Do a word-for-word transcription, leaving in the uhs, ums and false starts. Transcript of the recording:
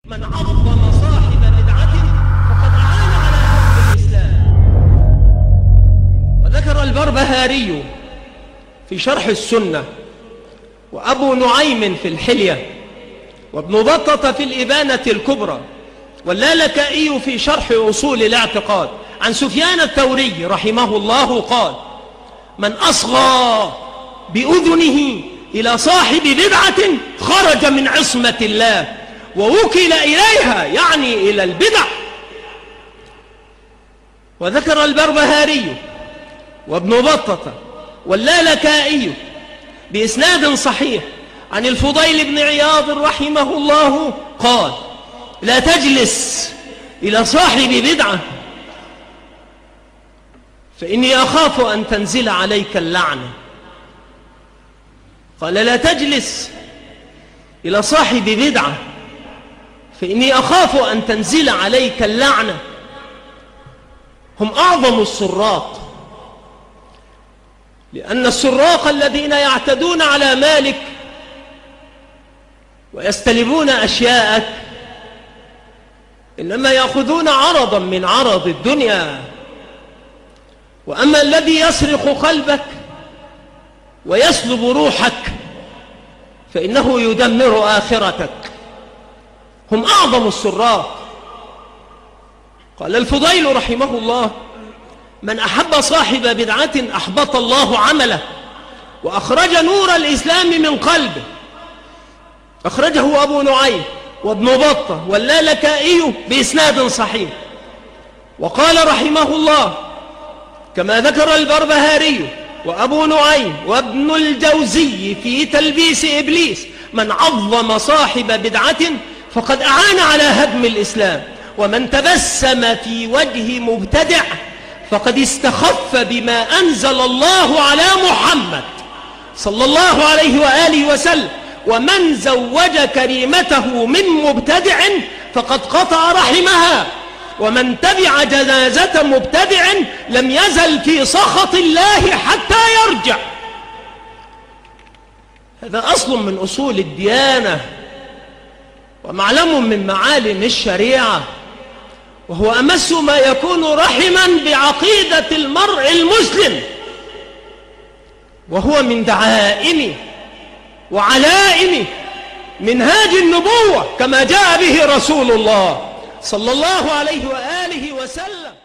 من عظم صاحب بدعة فقد أعان على حب الإسلام. وذكر البربهاري في شرح السنة، وأبو نعيم في الحلية، وابن بطة في الإبانة الكبرى، واللالكائي في شرح أصول الاعتقاد عن سفيان الثوري رحمه الله قال: من أصغى بأذنه إلى صاحب بدعة خرج من عصمة الله ووكل إليها، يعني إلى البدع. وذكر البربهاري وابن بطة واللالكائي بإسناد صحيح عن الفضيل بن عياض رحمه الله قال: لا تجلس إلى صاحب بدعة فإني أخاف أن تنزل عليك اللعنة. قال: لا تجلس إلى صاحب بدعة فإني أخاف أن تنزل عليك اللعنة. هم أعظم السراق، لأن السراق الذين يعتدون على مالك ويستلبون أشياءك إنما يأخذون عرضا من عرض الدنيا، وأما الذي يسرق قلبك ويسلب روحك فإنه يدمر آخرتك. هم أعظم السراق. قال الفضيل رحمه الله: من أحب صاحب بدعة أحبط الله عمله وأخرج نور الإسلام من قلبه. أخرجه أبو نعيم وابن بطة واللالكائي بإسناد صحيح. وقال رحمه الله كما ذكر البربهاري وأبو نعيم وابن الجوزي في تلبيس إبليس: من عظم صاحب بدعة فقد أعان على هدم الإسلام، ومن تبسم في وجه مبتدع فقد استخف بما أنزل الله على محمد صلى الله عليه وآله وسلم، ومن زوج كريمته من مبتدع فقد قطع رحمها، ومن تبع جنازة مبتدع لم يزل في سخط الله حتى يرجع. هذا أصل من أصول الديانة ومعلم من معالم الشريعة، وهو أمس ما يكون رحما بعقيدة المرء المسلم، وهو من دعائم وعلائم منهاج النبوة كما جاء به رسول الله صلى الله عليه وآله وسلم.